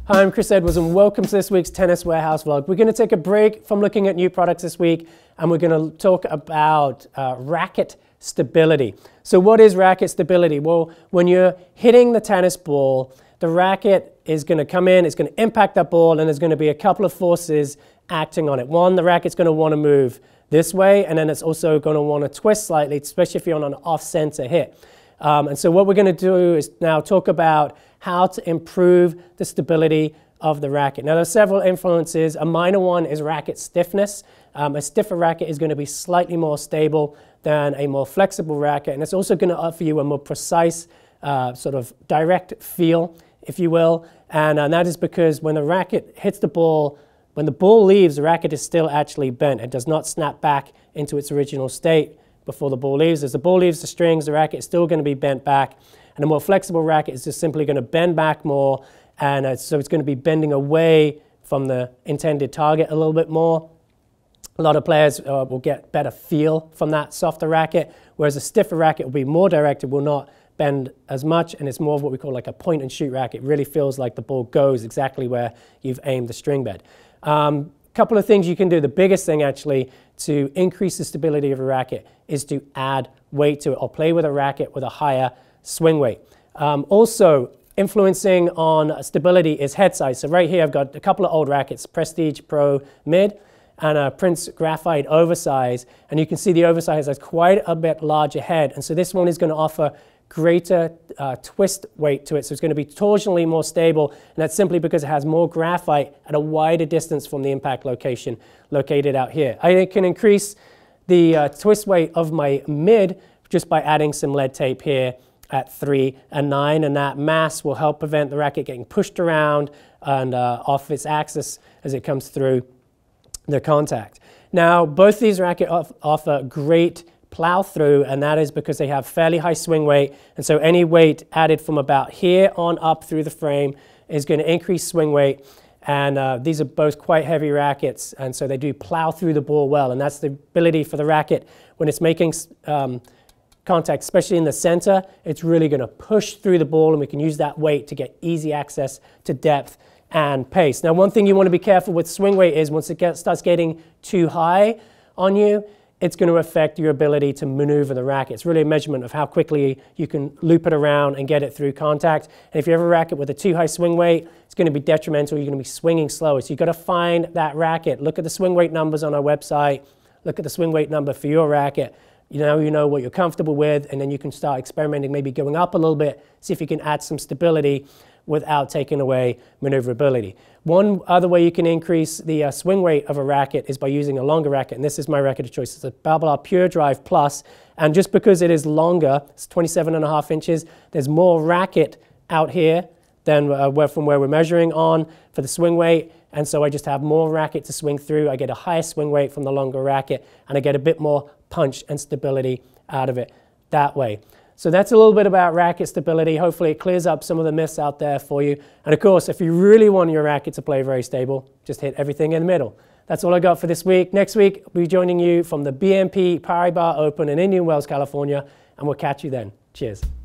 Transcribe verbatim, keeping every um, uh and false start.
Hi, I'm Chris Edwards and welcome to this week's Tennis Warehouse vlog. We're going to take a break from looking at new products this week and we're going to talk about uh, racket stability. So what is racket stability? Well, when you're hitting the tennis ball, the racket is going to come in, it's going to impact that ball, and there's going to be a couple of forces acting on it. One, the racket's going to want to move this way, and then it's also going to want to twist slightly, especially if you're on an off-center hit. Um, and so what we're going to do is now talk about how to improve the stability of the racket. Now, there's several influences. A minor one is racket stiffness. Um, a stiffer racket is going to be slightly more stable than a more flexible racket, and it's also going to offer you a more precise, uh, sort of direct feel, if you will. And, and that is because when the racket hits the ball, when the ball leaves, the racket is still actually bent. It does not snap back into its original state before the ball leaves. As the ball leaves the strings, the racket is still going to be bent back. And a more flexible racket is just simply going to bend back more, and uh, so it's going to be bending away from the intended target a little bit more. A lot of players uh, will get better feel from that softer racket, whereas a stiffer racket will be more direct, it will not bend as much, and it's more of what we call like a point and shoot racket. It really feels like the ball goes exactly where you've aimed the string bed. Um, couple of things you can do. The biggest thing actually to increase the stability of a racket is to add weight to it or play with a racket with a higher swing weight. Um, also, influencing on stability is head size. So right here I've got a couple of old rackets, Prestige Pro Mid and a Prince Graphite Oversize, and you can see the Oversize has quite a bit larger head, and so this one is going to offer greater uh, twist weight to it, so it's going to be torsionally more stable, and that's simply because it has more graphite at a wider distance from the impact location located out here. I can increase the uh, twist weight of my mid just by adding some lead tape here at three and nine, and that mass will help prevent the racket getting pushed around and uh, off its axis as it comes through the contact. Now, both these rackets off offer great plow through, and that is because they have fairly high swing weight, and so any weight added from about here on up through the frame is going to increase swing weight, and uh, these are both quite heavy rackets, and so they do plow through the ball well, and that's the ability for the racket when it's making um, contact, especially in the center. It's really going to push through the ball, and we can use that weight to get easy access to depth and pace. Now, one thing you want to be careful with swing weight is once it gets, starts getting too high on you, it's going to affect your ability to maneuver the racket. It's really a measurement of how quickly you can loop it around and get it through contact. And if you have a racket with a too high swing weight, it's going to be detrimental. You're going to be swinging slower. So you've got to find that racket. Look at the swing weight numbers on our website. Look at the swing weight number for your racket. You know, you know what you're comfortable with, and then you can start experimenting, maybe going up a little bit, see if you can add some stability without taking away maneuverability. One other way you can increase the uh, swing weight of a racket is by using a longer racket, and this is my racket of choice. It's a Babolat Pure Drive Plus, and just because it is longer, it's twenty-seven and a half inches, there's more racket out here than uh, where, from where we're measuring on for the swing weight, and so I just have more racket to swing through. I get a higher swing weight from the longer racket, and I get a bit more punch and stability out of it that way. So that's a little bit about racket stability. Hopefully it clears up some of the myths out there for you. And of course, if you really want your racket to play very stable, just hit everything in the middle. That's all I got for this week. Next week, I'll be joining you from the B N P Paribas Open in Indian Wells, California, and we'll catch you then. Cheers.